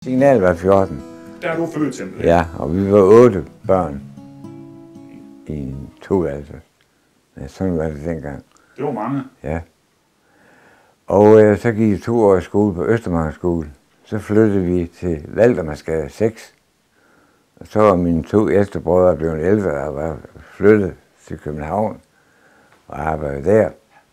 Signal var 14. Der er du født simpelthen? Ja, og vi var 8 børn i en toværelse. Ja, sådan var det dengang. Det var mange? Ja. Og så gik jeg 2 år i skole på Østermark skole. Så flyttede vi til Valdemarskade 6. Og så var mine 2 ældste brødre blevet ældre og var flyttet til København og arbejdede der.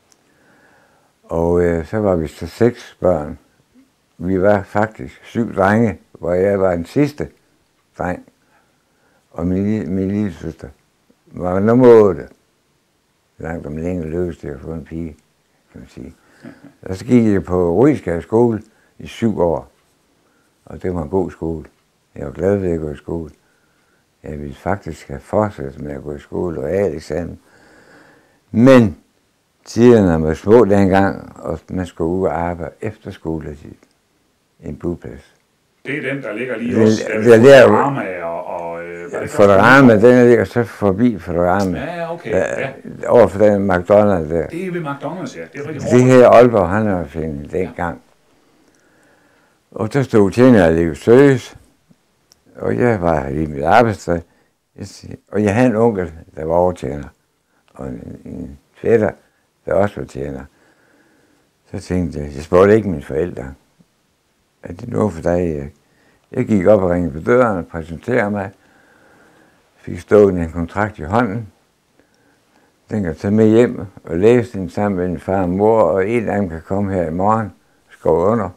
Og så var vi så 6 børn. Vi var faktisk 7 drenge, hvor jeg var den sidste dreng. Og min lille søster var nummer 8. Langt om længe lykkedes det at få en pige, kan man sige. Og så gik jeg på Ryskær skole i 7 år. Og det var en god skole. Jeg var glad ved at gå i skole. Jeg ville faktisk have fortsat med at gå i skole og realeksamen. Men tiderne var små dengang, og man skulle ud og arbejde efter skoletid. En budplads. Det er den, der ligger lige hos Fotorama og Fotorama, den ligger så forbi Fotorama. Ja, okay. Ja. Overfor den McDonald's der. Det er ved McDonald's, ja. Det er rigtig det her Aalborg, han har fundet dengang. Og der stod tjener at leve søs, og jeg var i mit arbejdstøj. Og jeg havde en onkel, der var overtjener, og en fætter, der også var tjener. Så tænkte jeg spurgte ikke mine forældre, at det nu for dig. Jeg gik op og ringede på døren og præsenterede mig. Fik stående en kontrakt i hånden. Den kan tage med hjem og læse den sammen med min far og mor, og en af dem kan komme her i morgen, skrev under.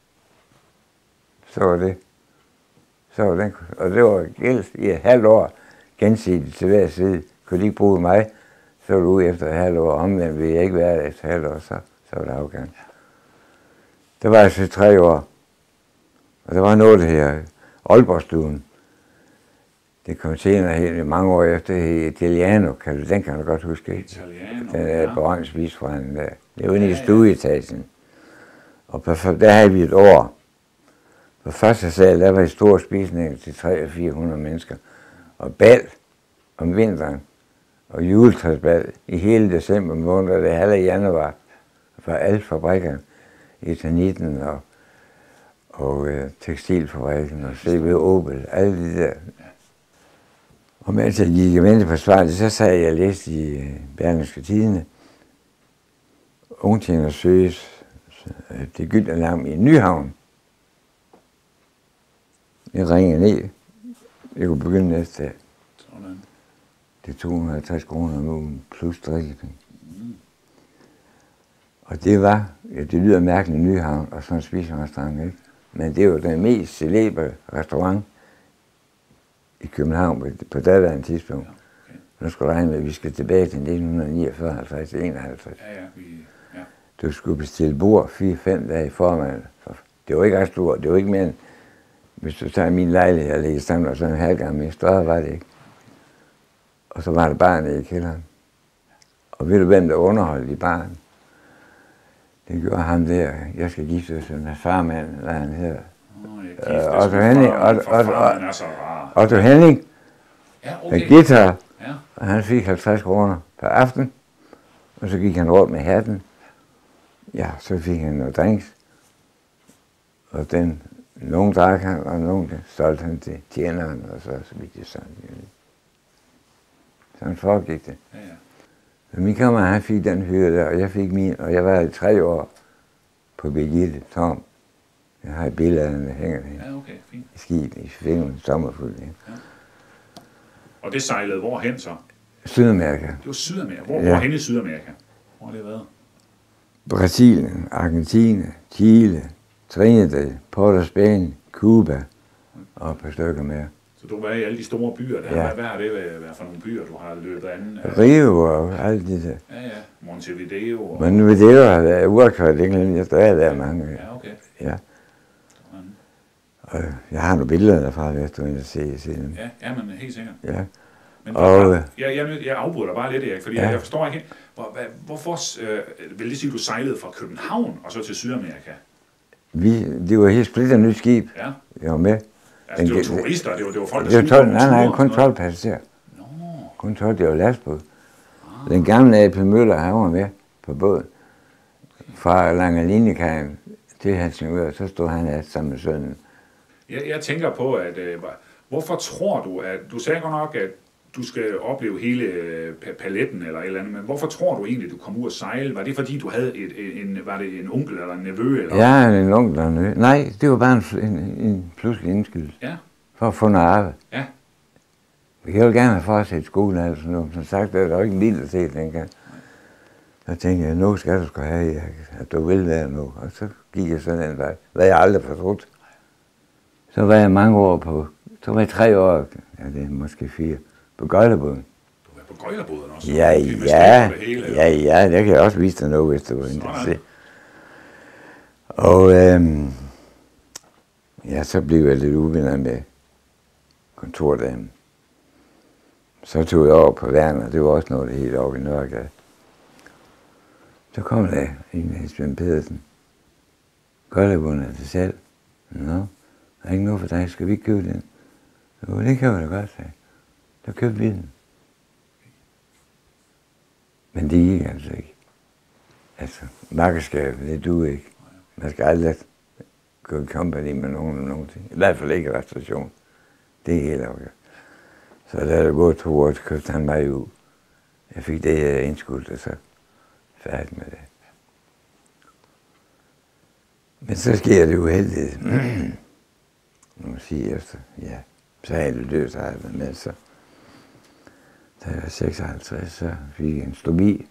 Så var det. Så var den, og det var gældt i et halvt år, gensidigt til hver side. Kunne de ikke bruge mig, så var du ude efter et halvt år. Omvendt ville jeg ikke være der efter et halvt år, så var det afgang. Det var altså 3 år. Og der var noget her, Aalborgstuen. Det kom senere helt mange år efter Italiano, den kan du godt huske. Italiano, den der berømte spisforening der. Det var inde i stueetagen. Og der havde vi et år. På første sal, der var en stor spisning til 300-400 mennesker. Og bal om vinteren. Og juletræsbal i hele december måned, og det halve januar. For alle fabrikkerne. Etaniten og tekstilfabrikken og CB Opel, alle de der. Og mens jeg gik og ventede på svaret, så sad jeg og læste i Berlingske Tidende. Ungtjener søges det gyldne lam i Nyhavn. Jeg ringede ned. Jeg kunne begynde næste dag. Det er 250 kroner om ugen plus drikkepenge. Og det var, ja, det lyder mærkeligt, Nyhavn og sådan en spiserestaurant, ikke? Men det var den mest celebre restaurant i København på daværende tidspunkt. Ja, okay. Nu skal du regne med, at vi skal tilbage til 1949, 50, 51. Ja. Du skulle bestille bord 4-5 dage i formiddag. Det var ikke ret stort, det var ikke mere end, hvis du tager min lejlighed og lægger sammen og sådan en halv gang mere, større var det ikke. Og så var det bare nede i kælderen. Og ved du, hvem der underholdt i baren? Det gjorde ham der. Jeg skal giftes med farmand, hvad han hedder. Otto Henning. Otto Henning. Ja, okay. Med guitar. Ja. Og han fik 50 kroner per aften. Og så gik han rundt med hatten. Ja, så fik han noget drinks. Og nogen drak han, og nogen solgte han til tjeneren, og så vidt det sådan. Sådan foregik det. Ja. Så min kammerat, han fik den hyre der, og jeg fik min, og jeg var i 3 år på Birgitte Torm. Jeg har et billede af den, der hænger der. Ja, okay, fint. I skib, i Finland, sommerfuld. Ja. Og det sejlede hvorhen så? Sydamerika. Det var Sydamerika. Hvorhen i Sydamerika? Hvor har det været? Brasilien, Argentina, Chile, Trinidad, Port of Spain, Cuba og et par stykker mere. Så du var i alle de store byer der. Ja. Hvad har det været for nogle byer, du har løbet an? Rio og alt det der. Ja. Montevideo. Og... Montevideo har været uaktuelt, ikke? Jeg stadig været mange. Ja, okay. Ja. Og jeg har nogle billeder derfra, hvis du vil se dem. Ja, men helt sikkert. Ja. Men og, jeg afbryder dig bare lidt, Erik, fordi jeg forstår ikke, hvorfor vil det sige, at du sejlede fra København og så til Sydamerika? Det var helt splitter nyt skib, jeg var med. Altså, det var turister, det var folk, der skulle Nej, kun 12 passagerer. Kun 12, det var lastbåd. Den gamle AP Møller, han var med på båden. Fra Langerlinjekajen til Helsingør, så stod han sammen med sønnen. Jeg tænker på, at hvorfor tror du, at du sagde godt nok, at du skal opleve hele paletten eller et eller andet, men hvorfor tror du egentlig, du kom ud at sejle? Var det fordi, du havde var det en onkel eller en nevø? Eller? Ja, en onkel eller en nevø. Nej, det var bare en pludselig indskydelse. Ja. For at få noget arbejde. Ja. Jeg ville gerne have fortsat skolen eller sådan noget. Som sagt, der var ikke en lille set dengang. Så tænkte jeg, nu skal du sgu have, at du vil være nu. Og så gik jeg sådan en vej. Hvad jeg aldrig fortrudt. Så var jeg mange år på, så var jeg 3 år, ja det er måske 4, på gøjlerbåden. Du var på gøjlerbåden også? Ja, det kan jeg også vise dig noget, hvis du var interesseret. Og ja, så blev jeg lidt uvenner med kontordamen. Så tog jeg over på Werner, det var også noget, det helt over i Nørregade. Så kom der en af Svend Pedersen. Gøjlerbåden er til salg. Nå, der er ikke noget for dig, skal vi ikke købe den? Jo, det kan vi da godt, sagde. Så købte vi den. Men det gik altså ikke. Altså, makkerskab, det duer ikke. Man skal aldrig gå i company med nogen ting. I hvert fald ikke restauration. Det er helt afgjort. Så da der gået 2 år, så købte han mig ud. Jeg fik det her indskud, og så færdig med det. Men så sker det uheldigt. Nu må sige efter, ja, så er det løst, har jeg været med, så da jeg var 56, så fik jeg en stomi.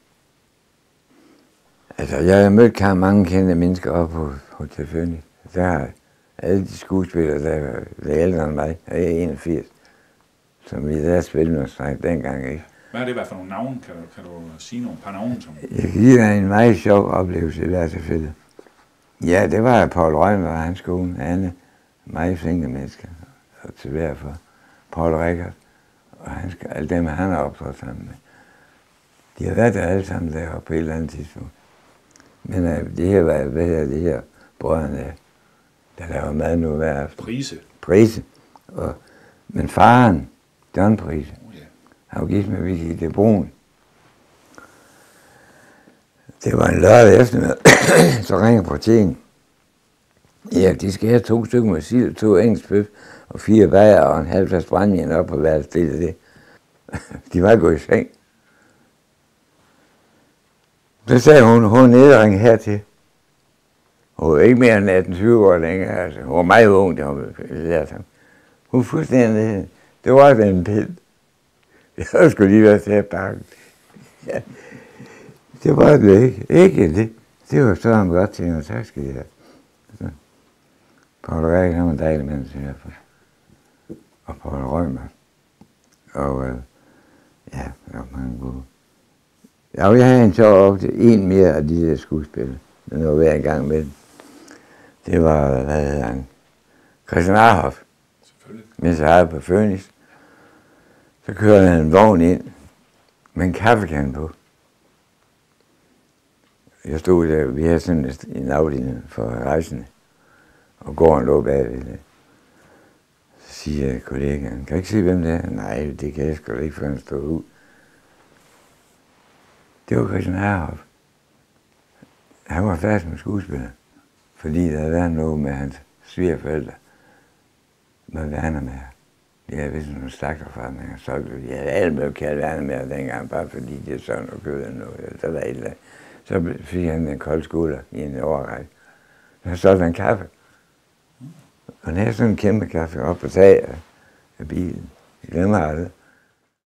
Altså, jeg har mødt mange kendte mennesker op på Hotel Phoenix. Der har alle de skuespillere, der er ældre end mig, og jeg er 81, som vi der spillede med os dengang, ikke? Hvad er det for nogle navne? Kan du sige nogle par navne? Som... Jeg kan give dig en meget sjov oplevelse i hvert tilfælde. Ja, det var Paul Rømer og hans kone, Anne, meget flinke mennesker, og til hver for Paul Rickard, og alle dem, han har optrådt sammen med. De har været der alle sammen deroppe på et eller andet tidspunkt. Men det her var, hvad hedder det her, brødrene, der laver mad nu hver aften. Prise. Men faren, John Prise, han var gift med Vicky de Bruun. Det var en lørdag eftermiddag, så ringer portieren. Ja, de skal have 2 stykker med sild, 2 engelsk bøf og 4 bager og en halv flaske brændvin op på hver sted af det. De var gået i seng. Så sagde hun nedringer hertil. Hun var ikke mere end 18-20 år længere, altså. Hun var meget ung, da hun lærte ham. Hun fuldstændig, det var den pind. Jeg skulle lige være til at pakke. Ja. Det var det ikke. Ikke det. Det var så ham godt til, og tak skal I have. Så. Paul Rickard, han var en dejlig menneske i hvert fald. Og Paul Rømer. Og ja, der var mange gode. Ja, jeg havde en sjov op til en mere af de der skuespillere. Den var hver gang med den. Det var, hvad hedder han? Christian Arhoff. Selvfølgelig. Mens jeg havde på Phoenix. Så kørte han en vogn ind med en kaffekande på. Jeg stod der, vi havde sådan en afdeling for rejsende, og gården lå bagved det. Så siger kollegaen, kan jeg ikke se, hvem det er? Nej, det kan jeg sgu ikke, før han stod ud. Det var Christian Arhoff. Han var færdig med skuespiller, fordi der havde været noget med hans svigerforældre, med Wernermager. De havde vist nogle slagterforretninger, så de havde alle med kaldt Wernermager dengang, bare fordi de er sådan og kød eller noget, så var et eller andet. Så fik han en kold skulder i en overrække. Så solgte han kaffe. Og han havde sådan en kæmpe kaffe op på taget af bilen. Jeg glemmer aldrig.